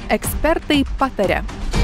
Ekspertai pataria.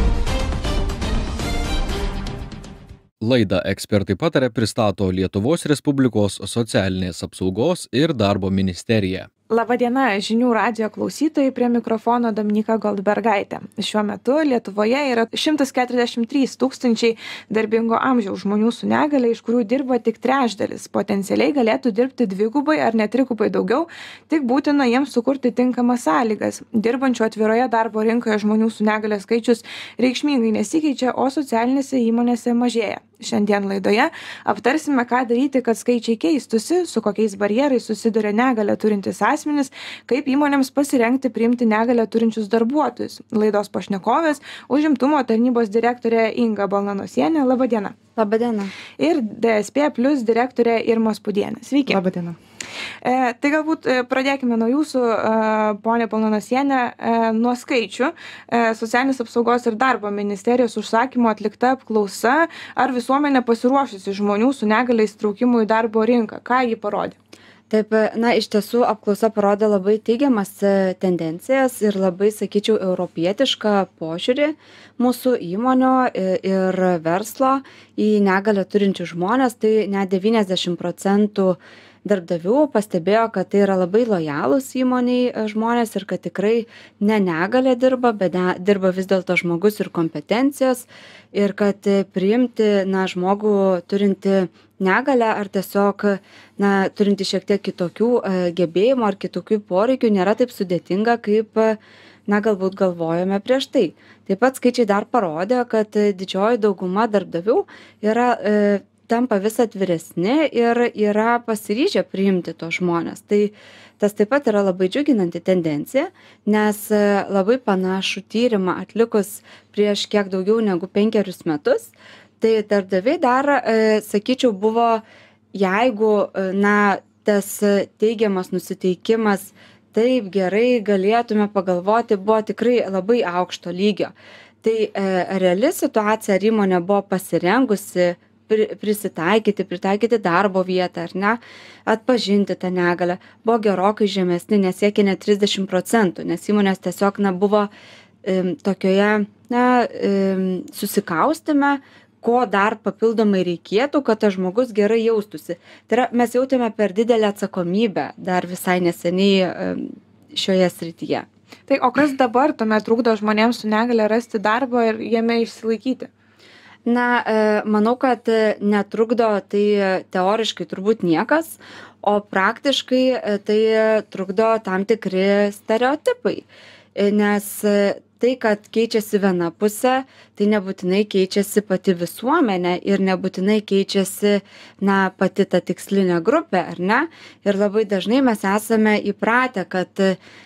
Laidą Ekspertai pataria pristato Lietuvos Respublikos socialinės apsaugos ir darbo ministerija. Labadiena, žinių radijo klausytojai, prie mikrofono Dominyka Goldbergaitė. Šiuo metu Lietuvoje yra 143 tūkstančiai darbingo amžiaus žmonių su negale, iš kurių dirba tik trečdalis. Potencialiai galėtų dirbti dvigubai ar net trigubai daugiau, tik būtina jiems sukurti tinkamas sąlygas. Dirbančių atviroje darbo rinkoje žmonių su negale skaičius reikšmingai nesikeičia, o socialinėse įmonėse mažėja. Šiandien laidoje aptarsime, ką daryti, kad skaičiai keistusi, su kokiais barjerais susiduria negalę turintis asmenys, kaip įmonėms pasirengti priimti negalę turinčius darbuotojus. Laidos pašnekovės užimtumo tarnybos direktorė Inga Balnanosienė. Labadiena. Labadiena. Ir DSP Plus direktorė Irma Spudienė. Sveiki. Labadiena. Tai galbūt pradėkime nuo jūsų, ponė Balnanosienė, nuo skaičių. Socialinės apsaugos ir darbo ministerijos užsakymo atlikta apklausa, ar visuomenė pasiruošusi žmonių su negale įsitraukimui į darbo rinką. Ką ji parodė? Taip, iš tiesų apklausa parodė labai teigiamas tendencijas ir labai, sakyčiau, europietišką požiūrį mūsų įmonių ir verslo į negalę turinčių žmonės. Tai net 90% darbdavių pastebėjo, kad tai yra labai lojalūs įmoniai žmonės ir kad tikrai ne negalė dirba, bet dirba vis dėlto žmogus ir kompetencijos ir kad priimti žmogų turinti negalę ar tiesiog turinti šiek tiek kitokių gebėjimų ar kitokių poreikių nėra taip sudėtinga, kaip galbūt galvojome prieš tai. Taip pat skaičiai dar parodė, kad didžioji dauguma darbdavių tampa vis atviresni ir yra pasiryžę priimti tos žmonės. Tai tas taip pat yra labai džiuginanti tendencija, nes labai panašų tyrimą atlikus prieš kiek daugiau negu 5 metus, tai darbdaviai dar, sakyčiau, buvo, jeigu tas teigiamas nusiteikimas taip gerai galėtume pagalvoti, buvo tikrai labai aukšto lygio. Tai reali situacija, ar įmonė buvo pasirengusi pritaikyti darbo vietą, ar ne, atpažinti tą negalę, buvo gerokai žemesni, nesiekia net 30%, nes įmonės tiesiog buvo tokioje susikaustime, ko dar papildomai reikėtų, kad tas žmogus gerai jaustųsi. Tai yra, mes jautėme per didelę atsakomybę dar visai neseniai šioje srityje. Tai o kas dabar tuomet trukdo žmonėms su negale rasti darbą ir jame išsilaikyti? Manau, kad netrukdo tai teoriškai turbūt niekas, o praktiškai tai trukdo tam tikri stereotipai. Nes tai, kad keičiasi viena pusė, tai nebūtinai keičiasi pati visuomenė ir nebūtinai keičiasi pati ta tikslinė grupė, ar ne? Ir labai dažnai mes esame įpratę, kad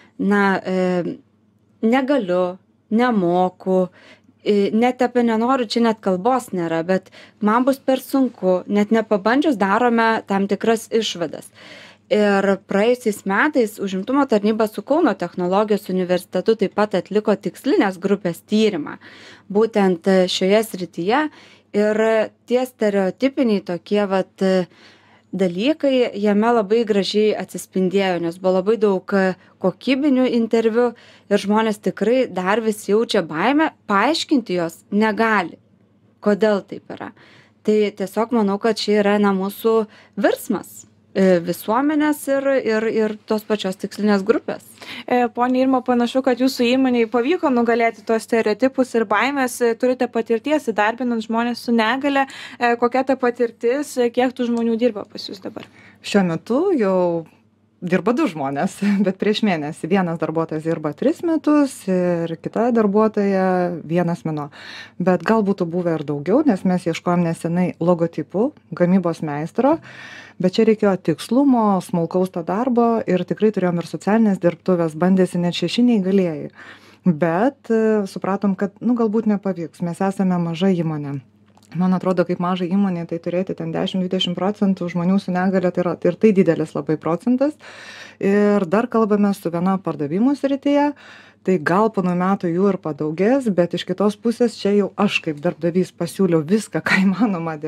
negaliu, nemoku, net apie nenoriu, čia net kalbos nėra, bet man bus per sunku, net nepabandžius darome tam tikras išvadas. Ir praėjusiais metais užimtumo tarnyba su Kauno technologijos universitetu taip pat atliko tikslinės grupės tyrimą būtent šioje srityje ir tie stereotipiniai tokie dalykai jame labai gražiai atsispindėjo, nes buvo labai daug kokybinių interviu ir žmonės tikrai dar vis jaučia baimę, paaiškinti jos negali, kodėl taip yra. Tai tiesiog manau, kad čia yra mūsų virsmas visuomenės ir tos pačios tikslinės grupės. Pone Irma, panašu, kad jūsų įmonei pavyko nugalėti tos stereotipus ir baimės, turite patirties įdarbinant žmonės su negale. Kokia ta patirtis, kiek tų žmonių dirba pas jūs dabar? Šiuo metu jau dirba 2 žmonės, bet prieš mėnesį vienas darbuotojas dirba 3 metus ir kita darbuotoja 1 mėnuo. Bet gal būtų buvę ir daugiau, nes mes ieškojom nesenai logotipų, gamybos meistro, bet čia reikėjo tikslumo, smulkaus to darbo ir tikrai turėjom ir socialinės dirbtuvės, bandėsi net 6 neįgalieji. Bet supratom, kad galbūt nepavyks, mes esame maža įmonė. Man atrodo, kaip mažai įmonė, tai turėti ten 10-20% žmonių su negale, tai didelis labai procentas. Ir dar kalbame su viena pardavimų srityje, tai gal po naujų metų jų ir padaugės, bet iš kitos pusės čia jau aš kaip darbdavys pasiūliau viską, ką įmanoma dėl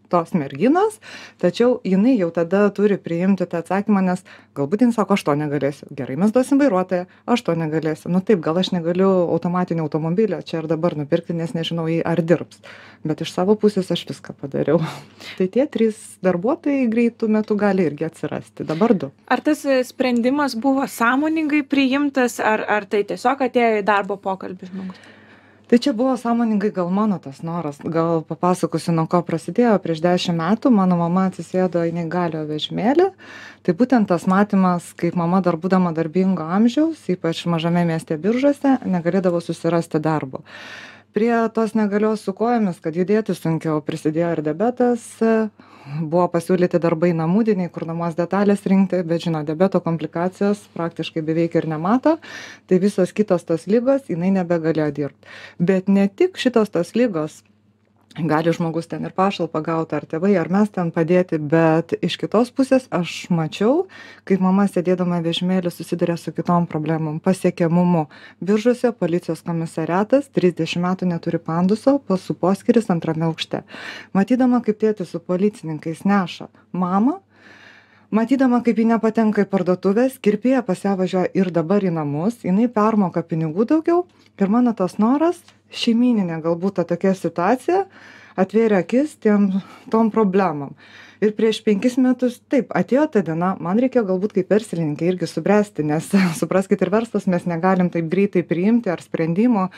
tos merginos, tačiau jinai jau tada turi priimti tą atsakymą, nes galbūt jin sako, aš to negalėsiu. Gerai, mes duosim vairuotoją, aš to negalėsiu. Nu taip, gal aš negaliu automatinio automobilio čia ir dabar nupirkti, nes nežinau, ar dirbs. Bet iš savo pusės aš viską padariau. Tai tie 3 darbuotojai greitų metų gali irgi atsirasti. Dabar 2. Ar tas sprendimas buvo sąmoningai priimtas, ar tai tiesiog atėjo į darbo pokalbį žmogus? Tai čia buvo sąmoningai gal mano tas noras. Gal papasakosiu, nuo ko prasidėjo. Prieš 10 metų mano mama atsisėdo į neįgaliojo vežimėlį. Tai būtent tas matymas, kaip mama dar būdama darbingo amžiaus, ypač mažame mieste Biržuose, negalėdavo susirasti darbo. Prie tos negalios su kojomis, kad judėti sunkiau, prisidėjo ir diabetas, buvo pasiūlyti darbai namudiniai, kur namuos detalės rinkti, bet žino, diabeto komplikacijos praktiškai beveik ir nemato, tai visos kitos tos lygos jinai nebegalėjo dirbti. Bet ne tik šitos tos lygos, gali žmogus ten ir pašalpą gauti, ar tėvai, ar mes ten padėti, bet iš kitos pusės aš mačiau, kaip mama sėdėdama vežimėlį susiduria su kitom problemom, pasiekiamumu. Biržuose policijos komisariatas 30 metų neturi panduso, su poskyris 2 aukšte. Matydama, kaip tėtis su policininkais neša mamą, matydama, kaip ji nepatenka į parduotuvės, kirpėja pas ją važiuoja ir dabar į namus, jinai permoka pinigų daugiau ir mano tas noras, šeimyninė galbūt tokia situacija, atvėrė akis tom problemom. Ir prieš 5 metus, taip, atėjo ta diena, man reikėjo galbūt kaip verslininkė irgi subręsti, nes supraskite, ir verslas mes negalim taip greitai priimti ar sprendimo.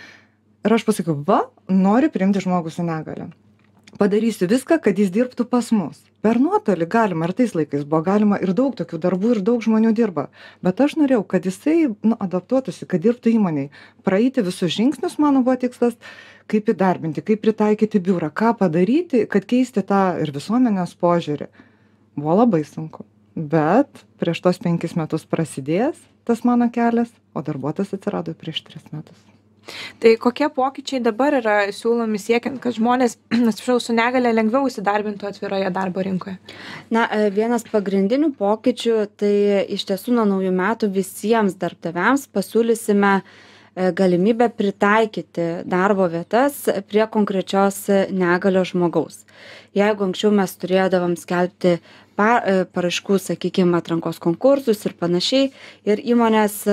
Ir aš pasakiau, noriu priimti žmogų su negalia. Padarysiu viską, kad jis dirbtų pas mus. Per nuotolį galima, ir tais laikais buvo galima, ir daug tokių darbų, ir daug žmonių dirba. Bet aš norėjau, kad jisai adaptuotųsi, kad dirbtų įmonėj. Praeiti visus žingsnius, mano buvo tikslas, kaip įdarbinti, kaip pritaikyti biurą, ką padaryti, kad keisti tą ir visuomenės požiūrį. Buvo labai sunku. Bet prieš tos 5 metus prasidėjęs tas mano kelias, o darbuotojas atsirado prieš 3 metus. Tai kokie pokyčiai dabar yra siūlomi siekiant, kad žmonės, su negale lengviau įsidarbintų atviroje darbo rinkoje? Na, vienas pagrindinių pokyčių, tai iš tiesų nuo naujų metų visiems darbdaviams pasiūlysime galimybę pritaikyti darbo vietas prie konkrečios negalios žmogaus. Jeigu anksčiau mes turėdavom skelbti paraiškų, sakykime, atrankos konkursus ir panašiai, ir įmonės,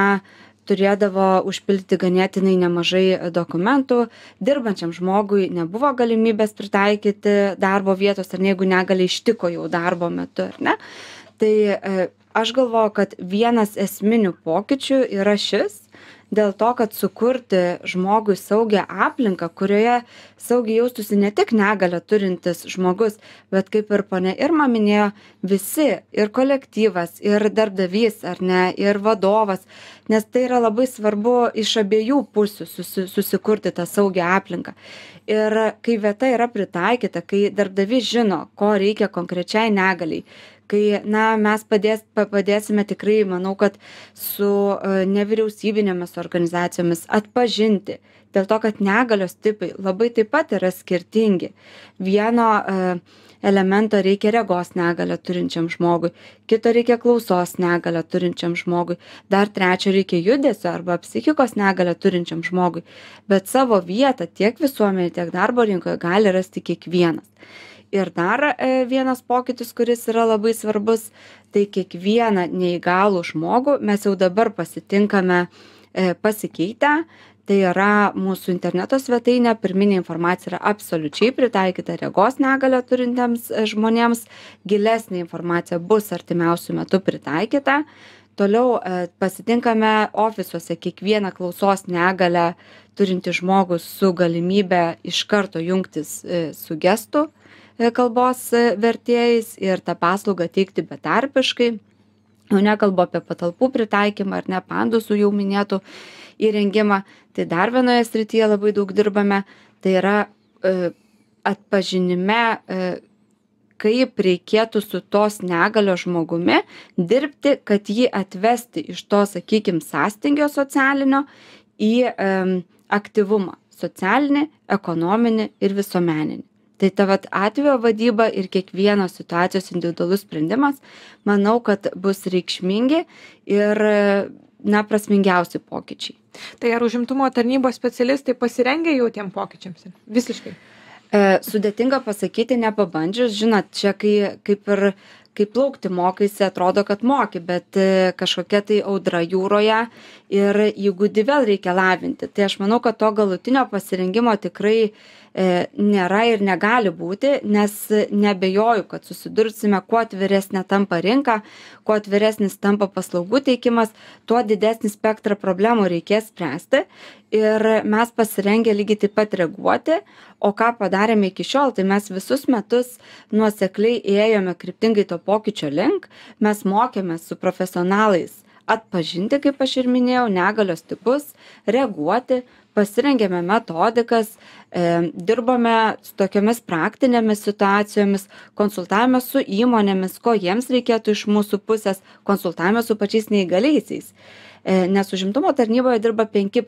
turėdavo užpildyti ganėtinai nemažai dokumentų, dirbančiam žmogui nebuvo galimybės pritaikyti darbo vietos, ar jeigu negali ištiko jau darbo metu, ar ne. Tai aš galvoju, kad vienas esminių pokyčių yra šis, dėl to, kad sukurti žmogui saugią aplinką, kurioje saugiai jaustųsi ne tik negalią turintis žmogus, bet kaip ir ponia Irma minėjo, visi, ir kolektyvas, ir darbdavys, ar ne, ir vadovas, nes tai yra labai svarbu iš abiejų pusių susikurti tą saugią aplinką. Ir kai vieta yra pritaikyta, kai darbdavys žino, ko reikia konkrečiai negaliai, kai mes padėsime tikrai, manau, kad su nevyriausybinėmis organizacijomis atpažinti, dėl to, kad negalios tipai labai taip pat yra skirtingi. Vieno elemento reikia regos negalią turinčiam žmogui, kito reikia klausos negalią turinčiam žmogui, dar trečio reikia judesio arba psichikos negalią turinčiam žmogui, bet savo vietą tiek visuomenėje, tiek darbo rinkoje gali rasti kiekvienas. Ir dar vienas pokytis, kuris yra labai svarbus, tai kiekvieną neįgalų žmogų mes jau dabar pasitinkame pasikeitę. Tai yra mūsų interneto svetainė, pirminė informacija yra absoliučiai pritaikyta regos negalią turintiems žmonėms, gilesnė informacija bus artimiausių metų pritaikyta. Toliau pasitinkame ofisuose kiekvieną klausos negalią turintį žmogų su galimybė iš karto jungtis su gestų kalbos vertėjais ir tą paslaugą teikti betarpiškai. Jau nekalbu apie patalpų pritaikymą ar ne pandusų jau minėtų įrengimą. Tai dar vienoje srityje labai daug dirbame, tai yra atpažinime, kaip reikėtų su tos negalios žmogumi dirbti, kad jį atvesti iš to, sakykime, sąstingio socialinio į aktyvumą socialinį, ekonominį ir visuomeninį. Tai ta atvejo vadyba ir kiekvienos situacijos individualus sprendimas, manau, kad bus reikšmingi ir prasmingiausi pokyčiai. Tai ar užimtumo tarnybos specialistai pasirengę jau tiem pokyčiams? Visiškai. Sudėtinga pasakyti nepabandžius, žinot, čia kai plaukti mokaisi, atrodo, kad moki, bet kažkokia tai audra jūroje ir įgūdį vėl reikia lavinti. Tai aš manau, kad to galutinio pasirengimo tikrai nėra ir negali būti, nes nebejoju, kad susidursime, kuo atviresnė tampa rinka, kuo atviresnis tampa paslaugų teikimas, tuo didesnį spektrą problemų reikės spręsti ir mes pasirengę lygiai taip pat reaguoti. O ką padarėme iki šiol, tai mes visus metus nuosekliai ėjome kryptingai to pokyčio link, mes mokėmės su profesionalais atpažinti, kaip aš ir minėjau, negalios tipus, reaguoti, pasirengėme metodikas, dirbome su tokiamis praktinėmis situacijomis, konsultavome su įmonėmis, ko jiems reikėtų iš mūsų pusės, konsultavome su pačiais neįgaliaisiais. Nes užimtumo tarnyboje dirba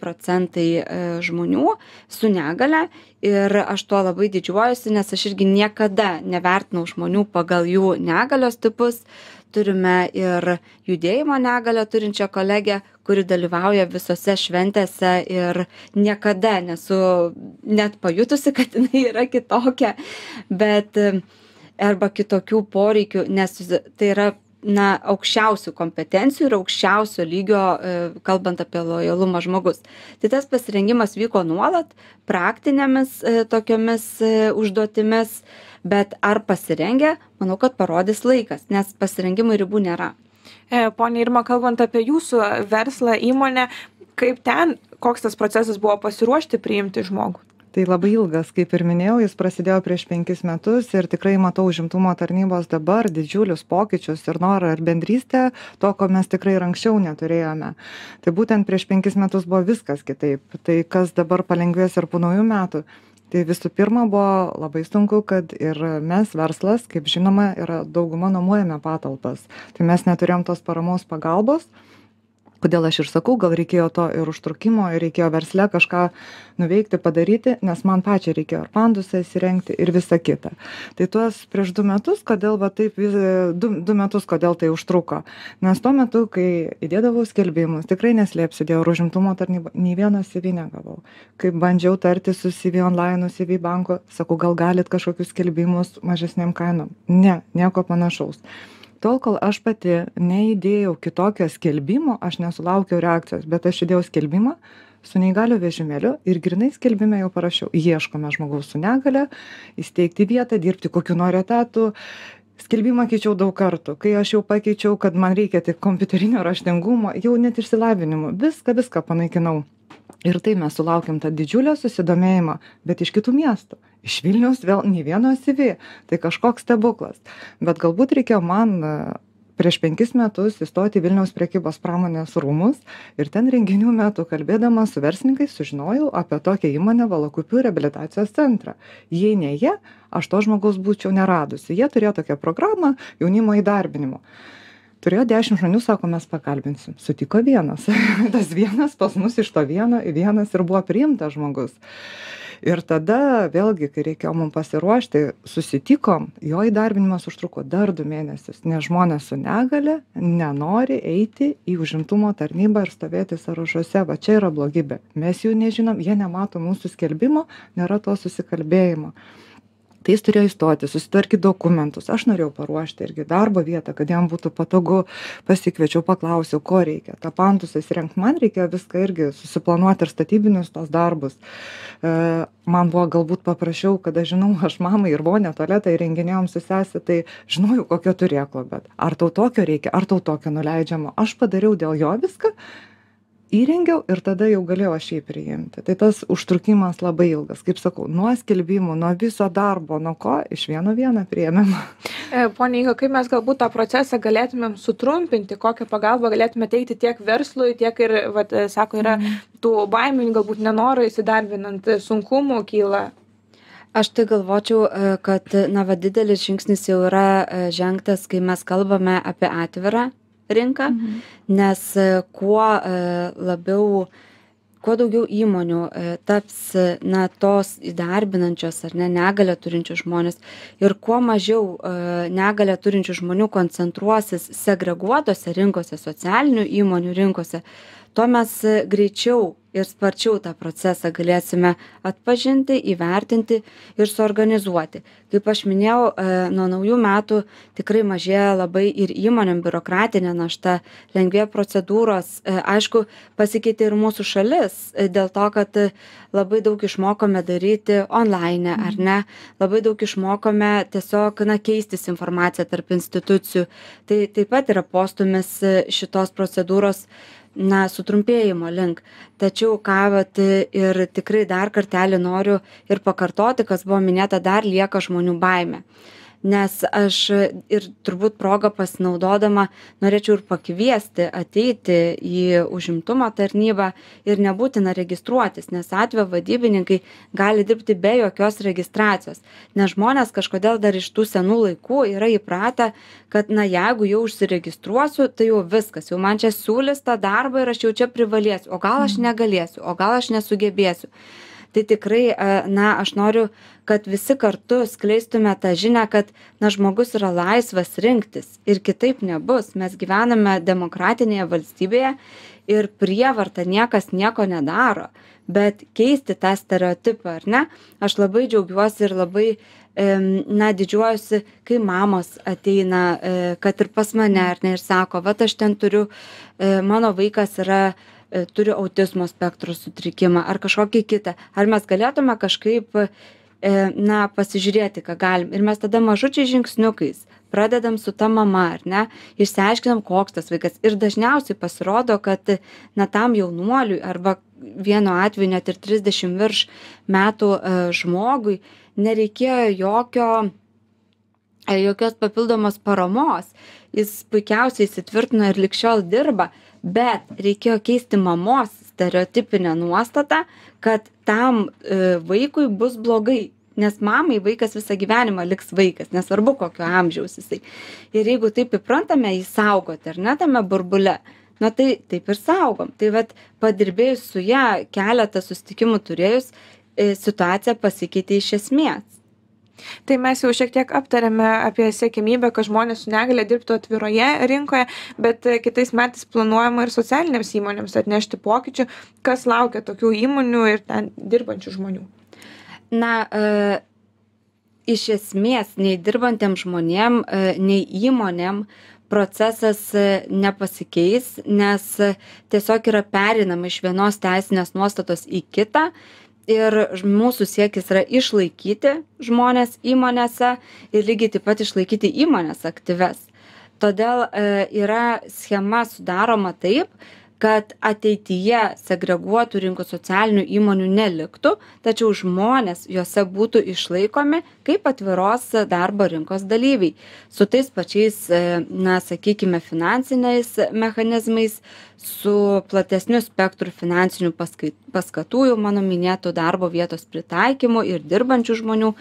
5% žmonių su negale ir aš tuo labai didžiuojuosi, nes aš irgi niekada nevertinau žmonių pagal jų negalios tipus. Turime ir judėjimo negalią turinčią kolegę, kuri dalyvauja visose šventėse ir niekada nesu net pajutusi, kad jinai yra kitokia, bet arba kitokių poreikių, nes tai yra aukščiausių kompetencijų ir aukščiausio lygio, kalbant apie lojalumą žmogus. Tai tas pasirengimas vyko nuolat, praktinėmis tokiomis užduotimis, bet ar pasirengę, manau, kad parodys laikas, nes pasirengimui ribų nėra. Ponia Irma, kalbant apie jūsų verslą, įmonę, kaip ten, koks tas procesas buvo pasiruošti priimti žmogų? Tai labai ilgas, kaip ir minėjau, jis prasidėjo prieš 5 metus ir tikrai matau užimtumo tarnybos dabar didžiulius pokyčius ir norą ir bendrystę, to, ko mes tikrai ir anksčiau neturėjome. Tai būtent prieš 5 metus buvo viskas kitaip. Tai kas dabar palengvės ir po naujų metų. Tai visų pirma buvo labai sunku, kad ir mes verslas, kaip žinoma, yra dauguma nuomojame patalpas. Tai mes neturėjom tos paramos pagalbos. Kodėl aš ir sakau, gal reikėjo to ir užtrukimo, ir reikėjo versle kažką nuveikti, padaryti, nes man pačiai reikėjo ir pandusą įsirengti ir visa kita. Tai tuos prieš 2 metus, kodėl va taip, 2 metus, kodėl tai užtruko. Nes tuo metu, kai įdėdavau skelbimus, tikrai neslėpsiu, dėl užimtumo tarnybos, nei vieno CV negavau. Kai bandžiau tarti su CV online, CV banko, sakau, gal galit kažkokius skelbimus mažesniam kainom. Ne, nieko panašaus. Tol, kol aš pati neįdėjau kitokio skelbimo, aš nesulaukiau reakcijos, bet aš įdėjau skelbimą su neįgalio vežimėliu ir grynai skelbime jau parašiau, ieškome žmogaus su negale, įsteigti vietą, dirbti kokiu nori etatų. Skelbimą keičiau daug kartų, kai aš jau pakeičiau, kad man reikia tik kompiuterinio raštingumo, jau net išsilavinimo, viską panaikinau. Ir tai mes sulaukėm tą didžiulio susidomėjimą, bet iš kitų miestų. Iš Vilniaus vėl nei vieno CV. Tai kažkoks stebuklas. Bet galbūt reikėjo man prieš 5 metus įstoti į Vilniaus prekybos pramonės rūmus ir ten renginių metu kalbėdama su verslininkais sužinojau apie tokią įmonę Valakupių reabilitacijos centrą. Jei ne jie, aš to žmogaus būčiau neradusi. Jie turėjo tokią programą jaunimo įdarbinimo. Turėjo 10 žmonių, sako, mes pakalbinsim. Sutiko vienas. Tas vienas pas mus iš to vienas ir buvo priimtas žmogus. Ir tada vėlgi, kai reikėjo mums pasiruošti, susitikom, jo įdarbinimas užtruko dar 2 mėnesius, nes žmonės su negale nenori eiti į užimtumo tarnybą ir stovėti sąrašuose. Va čia yra blogybė. Mes jų nežinom, jie nemato mūsų skelbimo, nėra to susikalbėjimo. Tai jis turėjo įstoti, susitvarkyti dokumentus. Aš norėjau paruošti irgi darbo vietą, kad jam būtų patogu. Pasikviečiau, paklausiau, ko reikia. Ta pandusą įsirengti, man reikėjo viską irgi susiplanuoti ir statybinius tos darbus. Man buvo galbūt paprašiau, kada žinau, aš mamai ir vonę tualetą įrenginėjom su sese, tai žinojau, kokio turėklo, bet ar tau tokio reikia, ar tau tokio nuleidžiamo. Aš padariau dėl jo viską, įrengiau ir tada jau galėjau aš jį priimti. Tai tas užtrukimas labai ilgas, kaip sakau, nuo skelbimų, nuo viso darbo, nuo ko iš vieną priėmėm. Pone Inga, kaip mes galbūt tą procesą galėtumėm sutrumpinti, kokią pagalbą galėtume teikti tiek verslui, tiek ir, sako, yra tų baimių, galbūt nenoro įsidarbinant, sunkumų kyla. Aš tai galvočiau, kad didelis žingsnis jau yra žengtas, kai mes kalbame apie atvirą rinką, nes kuo daugiau įmonių taps tos įdarbinančios ar negalią turinčių žmonės ir kuo mažiau negalią turinčių žmonių koncentruosis segreguotose rinkose, socialinių įmonių rinkose, tuo mes greičiau ir sparčiau tą procesą galėsime atpažinti, įvertinti ir suorganizuoti. Kaip aš minėjau, nuo naujų metų tikrai mažėja labai ir įmonėm biurokratinė našta, lengvėja procedūros. Aišku, pasikeitė ir mūsų šalis dėl to, kad labai daug išmokome daryti online, ar ne? Labai daug išmokome tiesiog keistis informaciją tarp institucijų. Tai taip pat yra postumis šitos procedūros sutrumpėjimo link. Tačiau ir tikrai dar kartelį noriu ir pakartoti, kas buvo minėta, dar lieka žmonių baimė. Nes aš ir turbūt progą pasinaudodama norėčiau ir pakviesti ateiti į užimtumo tarnybą ir nebūtina registruotis, nes atvejo vadybininkai gali dirbti be jokios registracijos. Nes žmonės kažkodėl dar iš tų senų laikų yra įpratę, kad jeigu jau užsiregistruosiu, tai jau viskas, jau man čia siūlys tą darbą ir aš jau čia privalėsiu, o gal aš negalėsiu, o gal aš nesugebėsiu. Tai tikrai, aš noriu, kad visi kartu skleistume tą žinią, kad žmogus yra laisvas rinktis ir kitaip nebus. Mes gyvename demokratinėje valstybėje ir prievarta niekas nieko nedaro, bet keisti tą stereotipą, ar ne? Aš labai džiaugiuosi ir labai didžiuojuosi, kai mamos ateina, kad ir pas mane, ar ne, ir sako, aš ten turiu, mano vaikas turi autizmo spektro sutrikimą ar kažkokį kitą. Ar mes galėtume kažkaip pasižiūrėti, ką galim. Ir mes tada mažučiai žingsniukais pradedam su ta mama, ar ne, išsiaiškinam, koks tas vaikas. Ir dažniausiai pasirodo, kad tam jaunuoliui arba vienu atveju net ir 30 virš metų žmogui nereikėjo jokios papildomos paramos. Jis puikiausiai įsitvirtino ir lig šiol dirba, bet reikėjo keisti mamos stereotipinę nuostatą, kad tam vaikui bus blogai, nes mamai vaikas visą gyvenimą liks vaikas, nesvarbu kokio amžiaus jisai. Ir jeigu taip įprantame jį saugoti, ar ne, tame burbule, tai taip ir saugom. Tai padirbėjus su ją, keletą susitikimų turėjus, situacija pasikeitė iš esmės. Tai mes jau šiek tiek aptarėme apie siekiamybę, kad žmonės su negalia dirbtų atviroje rinkoje, bet kitais metais planuojama ir socialinėms įmonėms atnešti pokyčių. Kas laukia tokių įmonių ir ten dirbančių žmonių? Iš esmės, nei dirbantiem žmonėm, nei įmonėm procesas nepasikeis, nes tiesiog yra pereinama iš vienos teisinės nuostatos į kitą. Ir mūsų siekis yra išlaikyti žmonės įmonėse ir lygiai taip pat išlaikyti įmonės aktyves. Todėl yra schema sudaroma taip, kad ateityje segreguotų rinkų socialinių įmonių neliktų, tačiau žmonės juose būtų išlaikomi kaip atviros darbo rinkos dalyviai. Su tais pačiais, sakykime, finansiniais mechanizmais, su platesniu spektru finansinių paskatų, jau mano minėtų darbo vietos pritaikymu ir dirbančių žmonių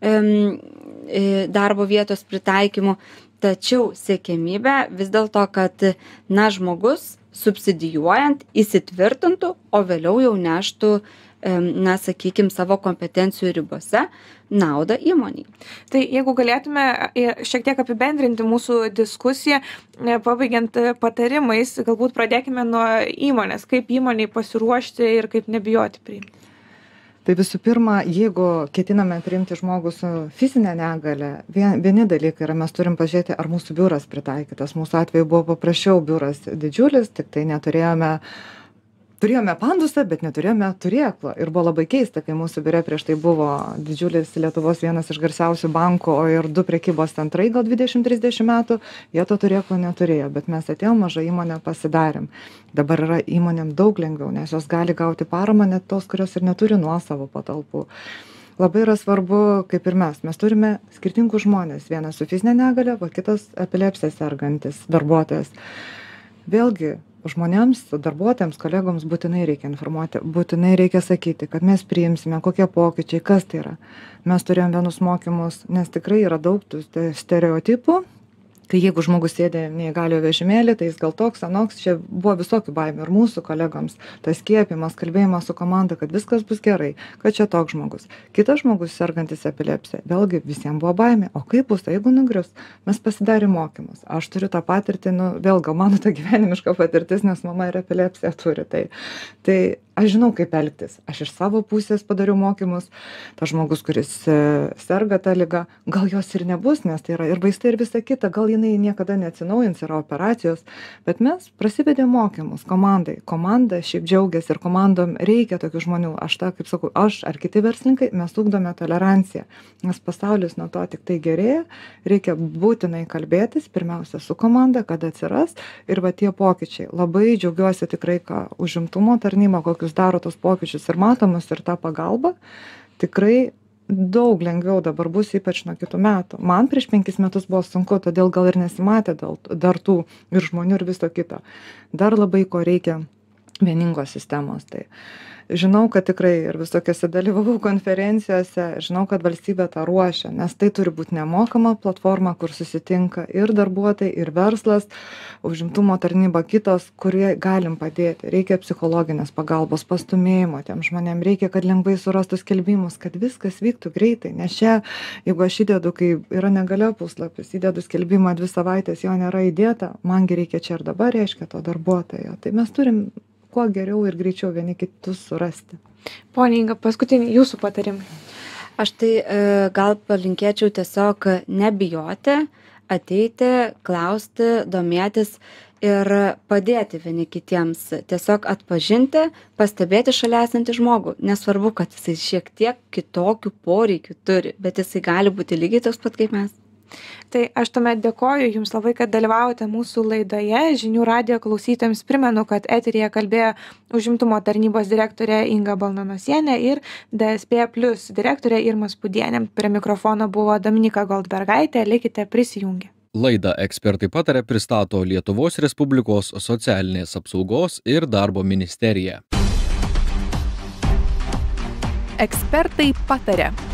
darbo vietos pritaikymu. Tačiau siekiamybė vis dėlto, kad žmogus subsidijuojant įsitvirtintų, o vėliau jau neštų, sakykime, savo kompetencijų ribose naudą įmoniai. Tai jeigu galėtume šiek tiek apibendrinti mūsų diskusiją, pabaigiant patarimais, galbūt pradėkime nuo įmonės, kaip įmoniai pasiruošti ir kaip nebijoti priimti. Tai visų pirma, jeigu ketiname priimti žmogų su fizinė negalia, vieni dalykai yra, mes turim pažiūrėti, ar mūsų biuras pritaikytas. Mūsų atveju buvo paprasčiau, biuras didžiulis, tik tai turėjome pandusą, bet neturėjome turėklo. Ir buvo labai keista, kai mūsų biure prieš tai buvo didžiulis Lietuvos vienas iš garsiausių bankų, o ir 2 prekybos centrai gal 20-30 metų, jie to turėklo neturėjo, bet mes atėjom, mažą įmonę pasidarėm. Dabar yra įmonėm daug lengviau, nes jos gali gauti paramą net tos, kurios ir neturi nuosavų patalpų. Labai yra svarbu, kaip ir mes turime skirtingus žmonės, vienas su fizinė negalia, o kitas epilepsija sergantis darbuotojas. Vėlgi, žmonėms, darbuotojams, kolegoms būtinai reikia informuoti, būtinai reikia sakyti, kad mes priimsime, kokie pokyčiai, kas tai yra. Mes turėjom vienus mokymus, nes tikrai yra daug tų stereotipų Tai jeigu žmogus sėdė neįgaliojo vežimėlį, tai jis gal toks, anoks, čia buvo visokių baimių ir mūsų kolegoms. Tas skiepimas, kalbėjimas su komanda, kad viskas bus gerai, kad čia toks žmogus. Kitas žmogus sergantis epilepsija, vėlgi visiems buvo baimė. O kaip bus, jeigu nugrius? Mes pasidarėm mokymus. Aš turiu tą patirtį, vėl gal mano ta gyvenimiška patirtis, nes mama ir epilepsiją turi. Tai aš žinau, kaip elgtis. Aš iš savo pusės padariau mokymus. Tas žmogus, kuris serga tą ligą, gal jos ir nebus, nes tai yra ir vaistai, ir visa kita. Gal jinai niekada neatsinaujins, yra operacijos. Bet mes prasivedėm mokymus komandai. Komanda šiaip džiaugiasi ir komandom reikia tokių žmonių. Aš kaip sakau, aš ar kiti verslininkai, mes ugdome toleranciją. Nes pasaulis nuo to tik tai gerėja. Reikia būtinai kalbėtis, pirmiausia, su komanda, kad atsiras. Ir va tie pokyčiai. Labai džiaugiuosi tikrai, ką užimtumo tarnyba, kokius daro tos pokyčius ir matomus ir tą pagalbą, tikrai daug lengviau dabar bus, ypač nuo kitų metų. Man prieš 5 metus buvo sunku, todėl gal ir nesimatė dar tų ir žmonių ir viso kito. Dar labai ko reikia vieningos sistemos. Tai žinau, kad tikrai ir visokiose dalyvavau konferencijose, žinau, kad valstybė tą ruošia, nes tai turi būti nemokama platforma, kur susitinka ir darbuotojai, ir verslas, užimtumo tarnyba, kitos, kurie galim padėti. Reikia psichologinės pagalbos, pastumėjimo tiem žmonėm, reikia, kad lengvai surastų skelbimus, kad viskas vyktų greitai, nes čia, jeigu aš įdedu, kai yra negalia puslapis, įdedu skelbimą 2 savaitės, jo nėra įdėta, mangi reikia čia ir dabar, reiškia to darbuotojo. Tai mes turim kuo geriau ir greičiau vieni kitus surasti. Pone Inga, paskutinį jūsų patarimai. Aš tai gal palinkėčiau tiesiog nebijoti, ateiti, klausti, domėtis ir padėti vieni kitiems. Tiesiog atpažinti, pastebėti šalia esantį žmogų. Nesvarbu, kad jisai šiek tiek kitokių poreikių turi, bet jisai gali būti lygiai toks pat kaip mes. Tai aš tuomet dėkoju Jums labai, kad dalyvavote mūsų laidoje. Žinių radijo klausytojams primenu, kad eteryje kalbėjo užimtumo tarnybos direktorė Inga Balnanosienė ir DSP Plus direktorė Irma Spudienė. Prie mikrofono buvo Dominika Goldbergaitė. Likite prisijungę. Laidą Ekspertai pataria pristato Lietuvos Respublikos socialinės apsaugos ir darbo ministerija. Ekspertai pataria.